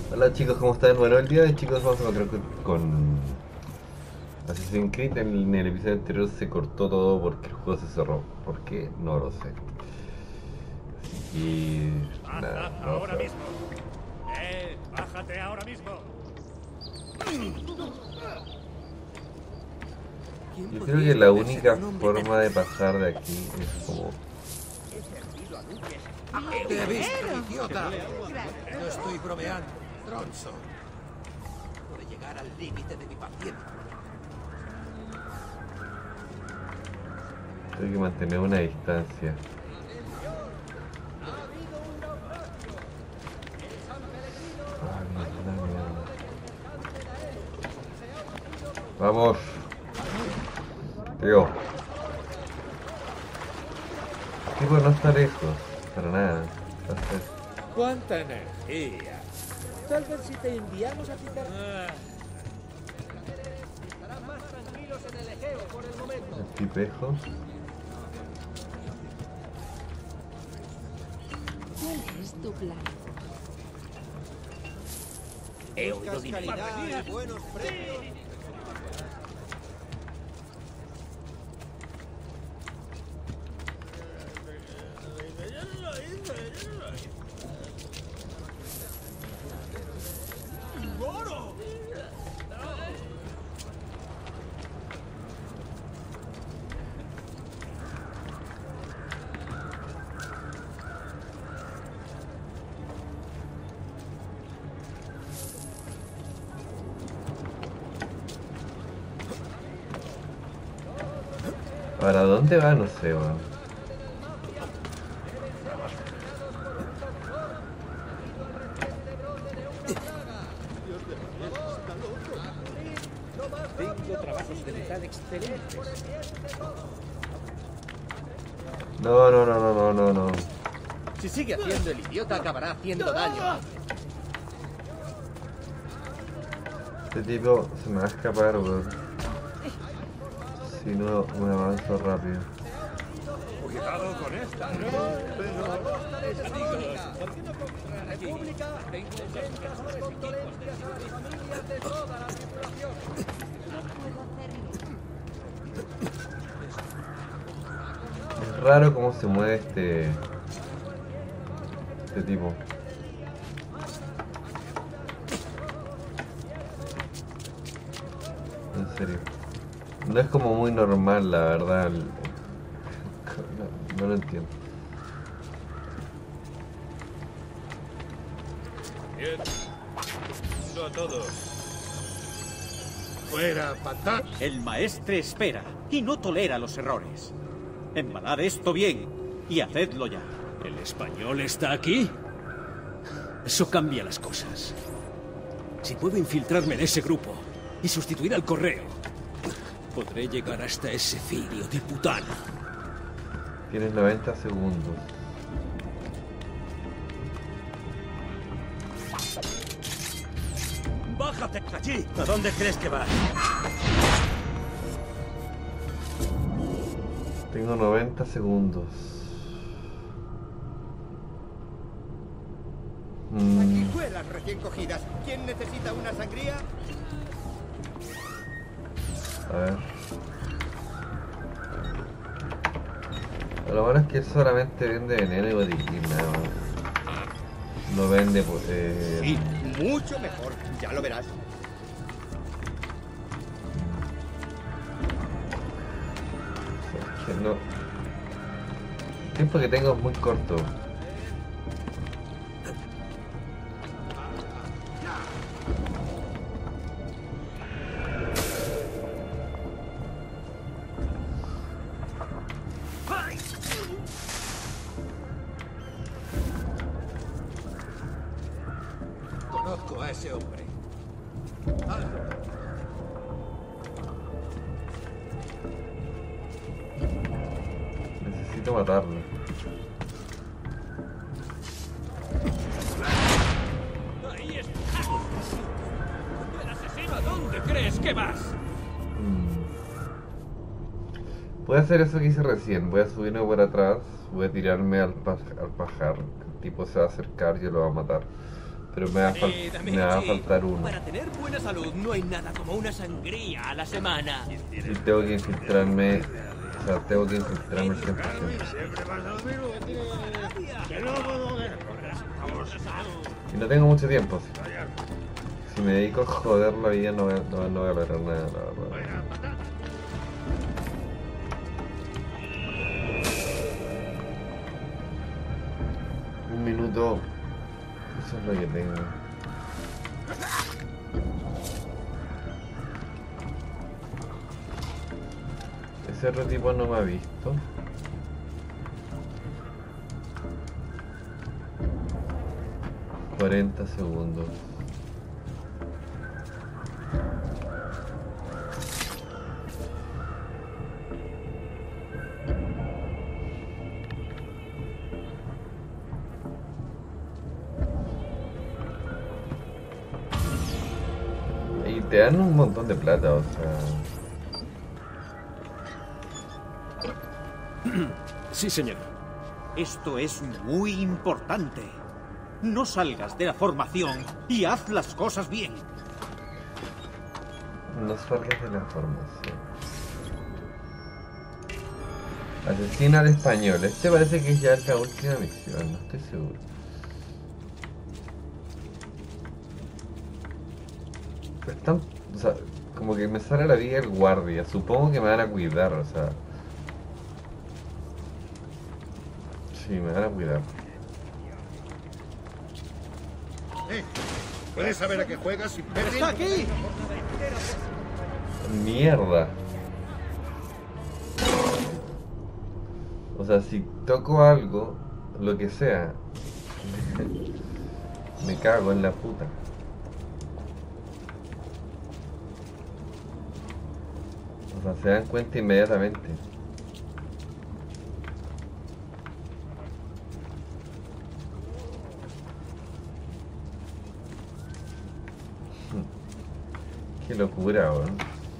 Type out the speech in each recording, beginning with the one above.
Hola chicos, ¿cómo están? Bueno, el día de hoy, chicos, vamos a encontrar con Assassin's Creed. En el episodio anterior se cortó todo porque el juego se cerró. ¿Por qué? No lo sé. Y nada, ¡Baja vamos a ahora ver. mismo! ¡Bájate ahora mismo! ¿Quién Yo creo podría que la esconderse de única un hombre tan forma de ágil? pasar de aquí es como... ¡Te he visto, idiota! No estoy bromeando, Tronzo. Puede llegar al límite de mi paciencia. Tengo que mantener una distancia. Ay, mierda, mierda. Vamos. Tío. El tipo no está lejos. Para nada. Entonces, ¡Cuánta energía! Tal vez si te enviamos a citar... el tipejo. ¿Cuál es tu plan? He oído dinero. buenos precios. ¿Para dónde va? No sé, weón. Tengo trabajos de metal excelentes. No, no, no, no, no, no, no. Si sigue haciendo el idiota, acabará haciendo daño. Este tipo se me va a escapar, weón. Si no me avanzo rápido. ¡Cuidado con esta! Es raro cómo se mueve este tipo. En serio. No es como muy normal, la verdad. No lo entiendo. Bien. No a todos. ¡Fuera, patán! El maestre espera y no tolera los errores. Embalad esto bien y hacedlo ya. ¿El español está aquí? Eso cambia las cosas. Si puedo infiltrarme en ese grupo y sustituir al correo, podré llegar hasta ese filio de putana. Tienes 90 segundos. ¡Bájate allí! ¿A dónde crees que vas? Tengo 90 segundos. Sanguijuelas recién cogidas. ¿Quién necesita una sangría? A ver. Lo malo es que él solamente vende veneno y botiquín, nada más. No vende Sí, mucho mejor. Ya lo verás. es que no. El tiempo que tengo es muy corto. Conozco a ese hombre. Necesito matarlo. ¡Ahí está! ¡El asesino! ¿A dónde crees que vas? Voy a hacer eso que hice recién. Voy a subirme por atrás. Voy a tirarme al pajar. El tipo se va a acercar y yo lo va a matar. Pero me va a faltar uno. Para tener buena salud no hay nada como una sangría a la semana. Y tengo que infiltrarme. O sea, tengo que infiltrarme el 100%. Y no tengo mucho tiempo. Si me dedico a joder la vida no voy a lograr nada, la verdad. Un minuto. Eso es lo que tengo. Ese otro tipo no me ha visto. $40 segundos. Y te dan un montón de plata, o sea... Sí, señor. Esto es muy importante. No salgas de la formación y haz las cosas bien. No salgas de la formación. Asesina al español. Este parece que ya es la última misión, no estoy seguro. Están, o sea, como que me sale la vida el guardia. Supongo que me van a cuidar, o sea. Sí, me van a cuidar. ¿Puedes saber a qué juegas sin perder? ¡Está aquí! Mierda. O sea, si toco algo, lo que sea, me cago en la puta. O sea, se dan cuenta inmediatamente. Qué locura, weón.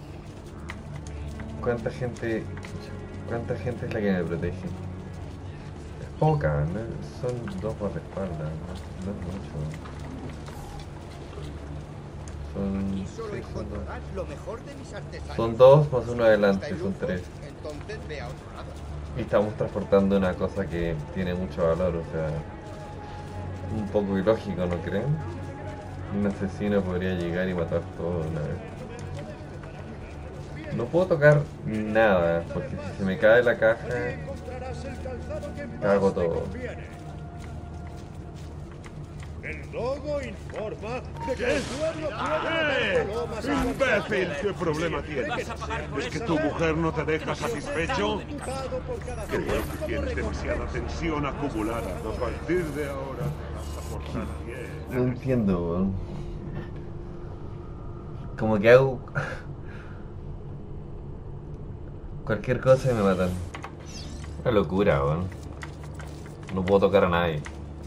¿Cuánta gente es la que me protege? Es poca, ¿no? Son 2 guardaespaldas, no es mucho. Y solo Sí, encontrarás lo mejor de mis artesanos. son 2 más 1 adelante, son 3. Entonces ve a otro lado. Y estamos transportando una cosa que tiene mucho valor, o sea, un poco ilógico, ¿no creen? Un asesino podría llegar y matar todo de una vez. No puedo tocar nada, porque si se me cae la caja, cago todo. El logo informa de que el pueblo puede palomas a ¡Imbécil! ¿Qué problema tienes? ¿Es que tu mujer no te deja satisfecho? Creo que tienes demasiada tensión acumulada. A partir de ahora te vas a portar bien. No entiendo, weón. Como que hago cualquier cosa y me matan. Una locura, weón. No puedo tocar a nadie.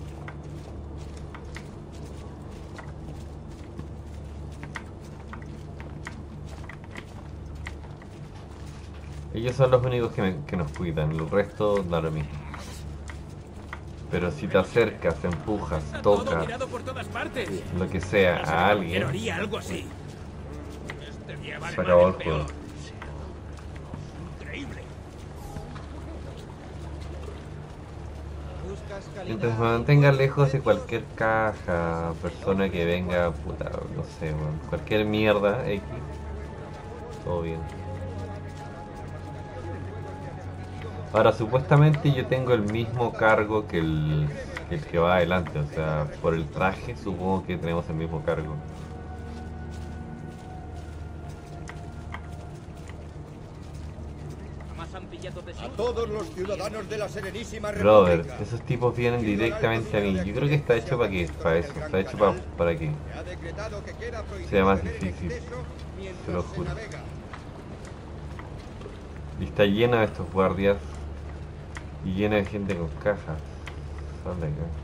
Ellos son los únicos que nos cuidan, el resto da lo mismo. Pero si te acercas, empujas, Todo tocas, mirado por todas partes. lo que sea, a alguien, Pero haría algo así. Este día va de se acabó mal el en juego. peor. Increíble. Mientras me mantenga lejos de cualquier caja, persona que venga, puta, no sé, weón, cualquier mierda X, todo bien. Ahora, supuestamente yo tengo el mismo cargo que el que va adelante, o sea, por el traje supongo que tenemos el mismo cargo. A todos los ciudadanos de la Serenísima Brother, República. esos tipos vienen directamente a mí. Yo creo que está hecho para qué, para eso, está hecho para que Se ha decretado que queda prohibido sea más tener difícil, exceso mientras te lo se juro. navega. Y está llena de estos guardias y llena de gente con cajas. Sal de acá.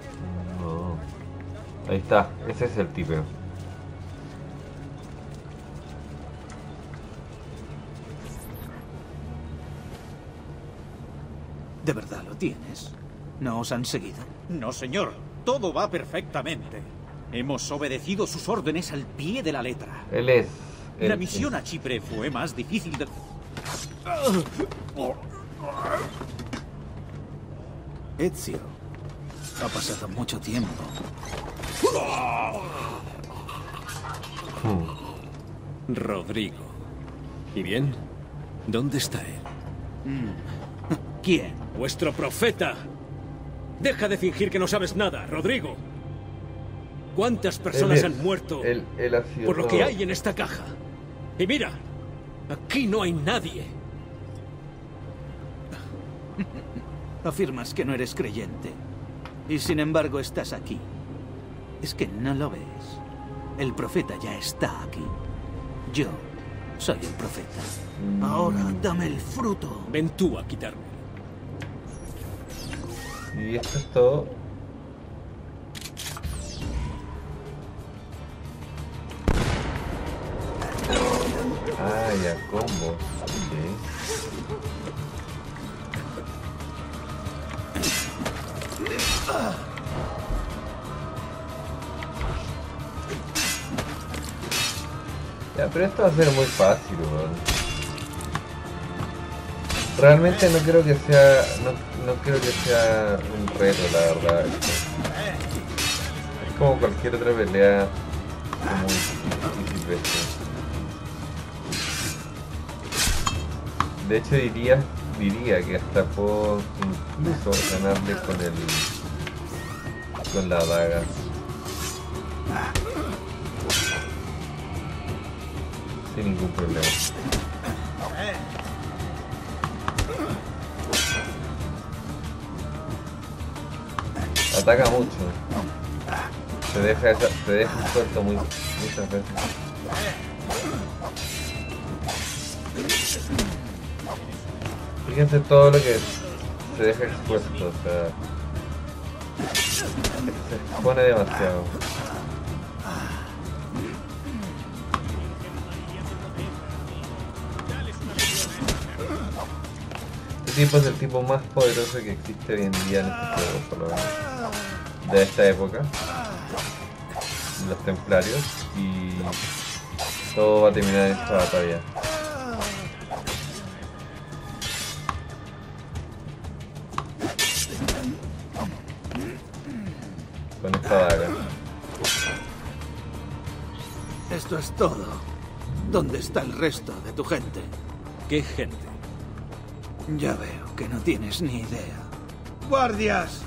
No. Ahí está, ese es el tipo. ¿De verdad lo tienes? ¿No os han seguido? No, señor. Todo va perfectamente. Hemos obedecido sus órdenes al pie de la letra. Él es... La misión a Chipre fue más difícil de... Ezio. Ha pasado mucho tiempo. Rodrigo. ¿Y bien? ¿Dónde está él? ¿Quién? ¡Vuestro profeta! Deja de fingir que no sabes nada, Rodrigo. ¿Cuántas personas han muerto Él ha sido por lo que todo. hay en esta caja? Y mira, aquí no hay nadie. Afirmas que no eres creyente. Y sin embargo estás aquí. Es que no lo ves. El profeta ya está aquí. Yo soy el profeta. Ahora dame el fruto. Ven tú a quitarme. Y esto es todo. Ah, ya, combo. Ya, pero esto va a ser muy fácil, weón. Realmente no creo que sea... No creo que sea un reto, la verdad. Es como cualquier otra pelea muy difícil. De hecho diría que hasta puedo incluso ganarle con la daga. Sin ningún problema. Ataca mucho. Se deja suelto muchas veces. Fíjense todo lo que se deja expuesto, o sea, se expone demasiado. Este tipo es el tipo más poderoso que existe hoy en día en este juego, por lo menos, de esta época, los templarios, y todo va a terminar en esta batalla. Con esta daga. Esto es todo. ¿Dónde está el resto de tu gente? ¿Qué gente? Ya veo que no tienes ni idea. ¡Guardias!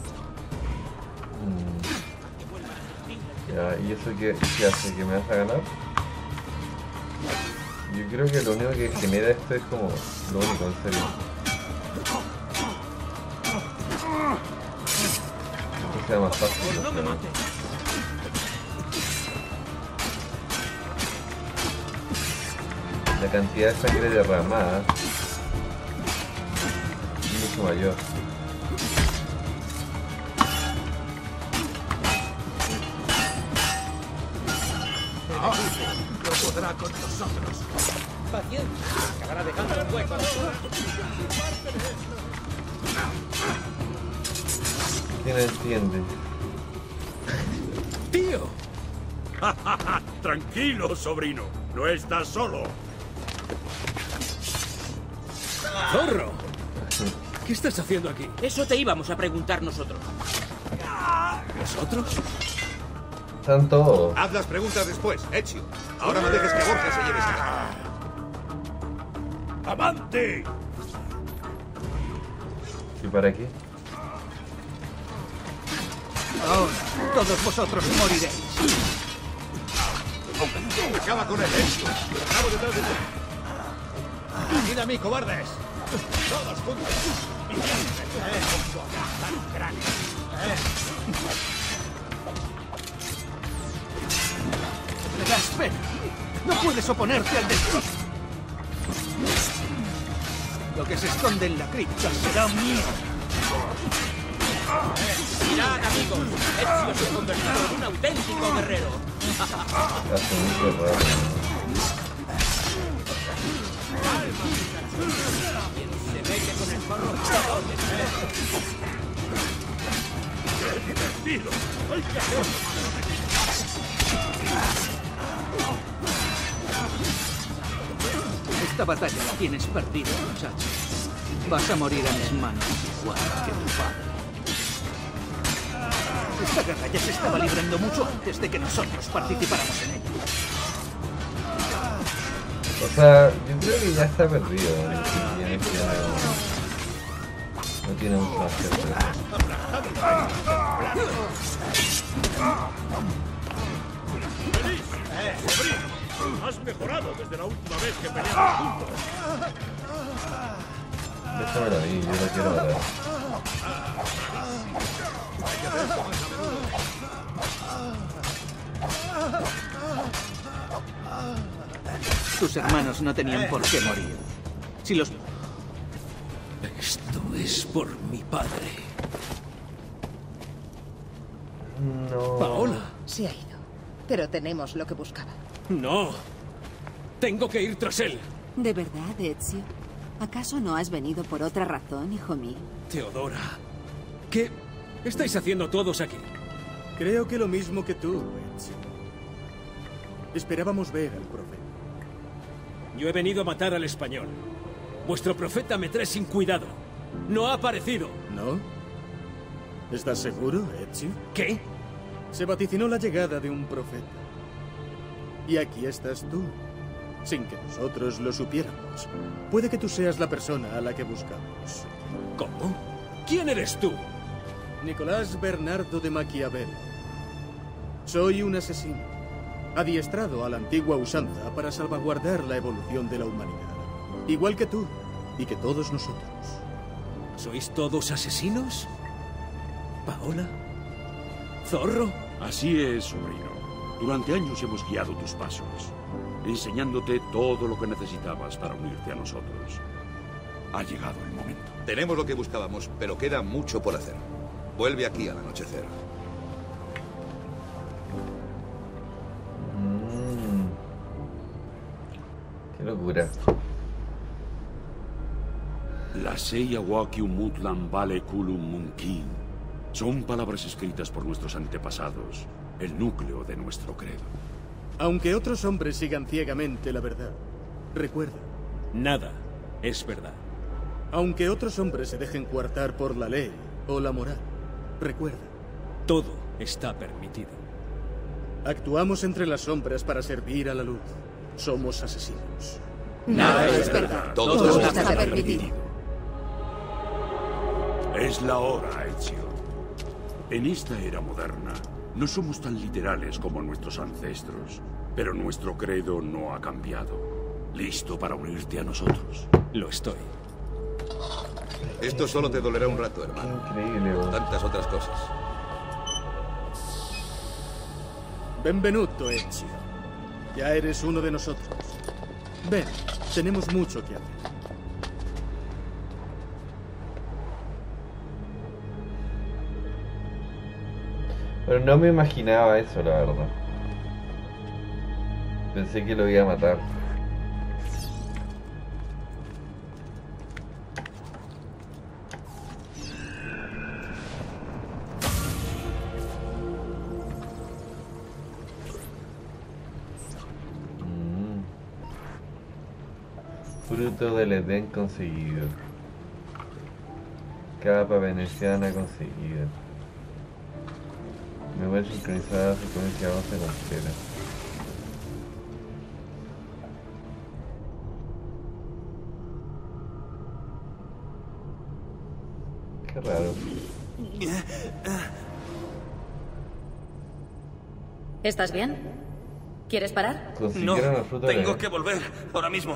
Ya, ¿y eso qué hace? ¿Que me vas a ganar? Yo creo que lo único que genera esto es como lo único, en serio. Que sea más fácil. No me mates. La cantidad de sangre derramada es mucho mayor. No podrá con nosotros. Paciencia, acabará dejando un hueco. ¿Quién entiende? ¡Tío! Tranquilo, sobrino. No estás solo. ¡Zorro! ¿Qué estás haciendo aquí? Eso te íbamos a preguntar nosotros. ¿Nosotros? Están todos. Haz las preguntas después, Ezio. Ahora no dejes que Borja se lleve esta. ¡Amante! ¿Y para qué? Ahora, todos vosotros moriréis. Acaba con él, Ezio. Acabo detrás de ti. ¡Id a mí, cobardes! Todos juntos. Me das pena. No puedes oponerte al destino. Lo que se esconde en la cripta será mío. Mirad, amigos, Ezio se ha convertido en un auténtico guerrero. Hace mucho raro. Quien se mete con el zorro Esta batalla la tienes perdida, muchacho. Vas a morir a mis manos, igual que tu padre. Esta guerra ya se estaba librando mucho antes de que nosotros participáramos en ella. O sea, yo creo que ya está perdido. No tiene mucho más que hacer. Has mejorado desde la última vez que peleamos juntos. Déjamelo a mí, yo lo quiero matar. Tus hermanos no tenían por qué morir. Si los... Esto es por mi padre. No. Paola. Se ha ido, pero tenemos lo que buscaba. No. Tengo que ir tras él. ¿De verdad, Ezio? ¿Acaso no has venido por otra razón, hijo mío? Teodora. ¿Qué estáis haciendo todos aquí? Creo que lo mismo que tú, Ezio. Esperábamos ver al profeta. Yo he venido a matar al español. Vuestro profeta me trae sin cuidado. No ha aparecido. ¿No? ¿Estás seguro, Ezio? ¿Qué? Se vaticinó la llegada de un profeta. Y aquí estás tú, sin que nosotros lo supiéramos. Puede que tú seas la persona a la que buscamos. ¿Cómo? ¿Quién eres tú? Nicolás Bernardo de Maquiavelo. Soy un asesino, adiestrado a la antigua usanza para salvaguardar la evolución de la humanidad. Igual que tú, y que todos nosotros. ¿Sois todos asesinos? ¿Paola? ¿Zorro? Así es, sobrino. Durante años hemos guiado tus pasos, enseñándote todo lo que necesitabas para unirte a nosotros. Ha llegado el momento. Tenemos lo que buscábamos, pero queda mucho por hacer. Vuelve aquí al anochecer. Qué locura. La Seia Wakium Mutlan Vale Kulum Munkin son palabras escritas por nuestros antepasados, el núcleo de nuestro credo. Aunque otros hombres sigan ciegamente la verdad, recuerda. Nada es verdad. Aunque otros hombres se dejen coartar por la ley o la moral, recuerda. Todo está permitido. Actuamos entre las sombras para servir a la luz. Somos asesinos. Nada es verdad. Todo está permitido. Es la hora, Ezio. En esta era moderna, no somos tan literales como nuestros ancestros, pero nuestro credo no ha cambiado. ¿Listo para unirte a nosotros? Lo estoy. Esto solo te dolerá un rato, hermano. Increíble, bro. Tantas otras cosas. Benvenuto, Ezio. Ya eres uno de nosotros. Ven, tenemos mucho que hacer. Pero no me imaginaba eso, la verdad. Pensé que lo iba a matar. Fruto del Edén conseguido. Capa veneciana conseguida. Memoria sincronizada, secuencia 11 completa. Qué raro. ¿Estás bien? ¿Quieres parar? No, tengo que volver ahora mismo.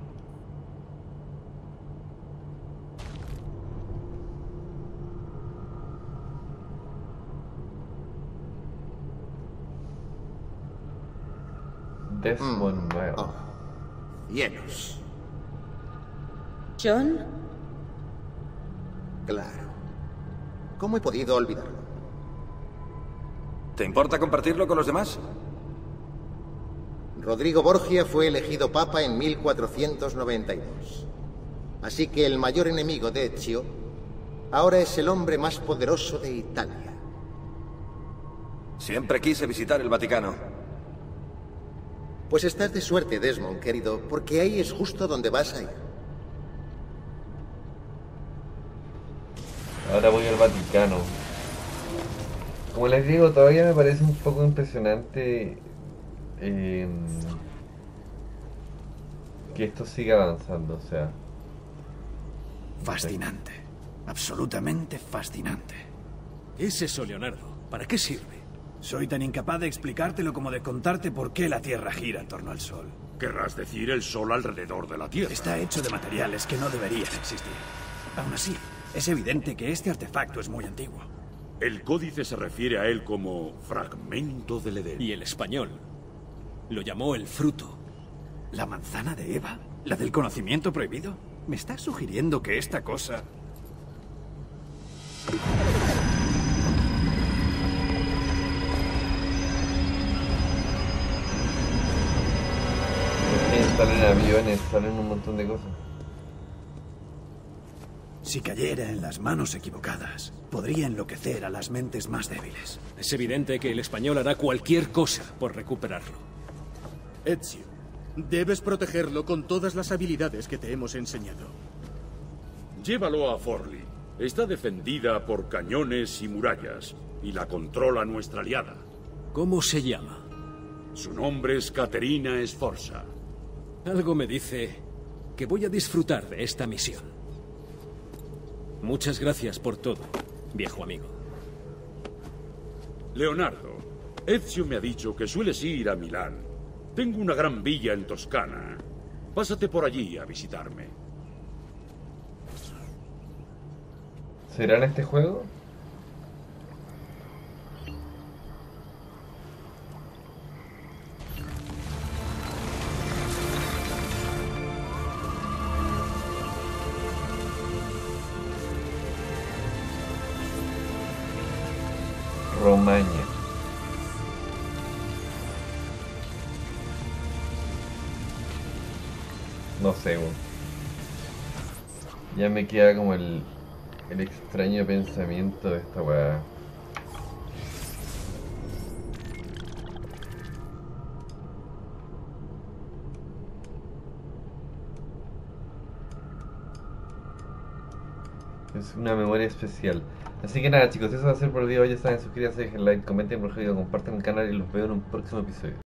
Desmond nuevo. Llenos. ¿John? Claro. ¿Cómo he podido olvidarlo? ¿Te importa compartirlo con los demás? Rodrigo Borgia fue elegido papa en 1492. Así que el mayor enemigo de Ezio ahora es el hombre más poderoso de Italia. Siempre quise visitar el Vaticano. Pues estás de suerte, Desmond, querido, porque ahí es justo donde vas a ir. Ahora voy al Vaticano. Como les digo, todavía me parece un poco impresionante que esto siga avanzando, o sea... Fascinante. Absolutamente fascinante. ¿Qué es eso, Leonardo? ¿Para qué sirve? Soy tan incapaz de explicártelo como de contarte por qué la Tierra gira en torno al Sol. Querrás decir el Sol alrededor de la Tierra. Está hecho de materiales que no deberían existir. Aún así, es evidente que este artefacto es muy antiguo. El códice se refiere a él como fragmento del Edén. Y el español lo llamó el fruto. ¿La manzana de Eva? ¿La del conocimiento prohibido? ¿Me estás sugiriendo que esta cosa...? Salen aviones, salen un montón de cosas. Si cayera en las manos equivocadas, podría enloquecer a las mentes más débiles. Es evidente que el español hará cualquier cosa por recuperarlo. Ezio, debes protegerlo con todas las habilidades que te hemos enseñado. Llévalo a Forli. Está defendida por cañones y murallas, y la controla nuestra aliada. ¿Cómo se llama? Su nombre es Caterina Sforza. Algo me dice que voy a disfrutar de esta misión. Muchas gracias por todo, viejo amigo. Leonardo, Ezio me ha dicho que sueles ir a Milán. Tengo una gran villa en Toscana. Pásate por allí a visitarme. ¿Será en este juego? Romaña. No sé, bueno. Ya me queda como el extraño pensamiento de esta weá. Es una memoria especial. Así que nada, chicos, eso va a ser por el video. Ya saben, suscríbanse, dejen like, comenten por el video, compartan el canal y los veo en un próximo episodio.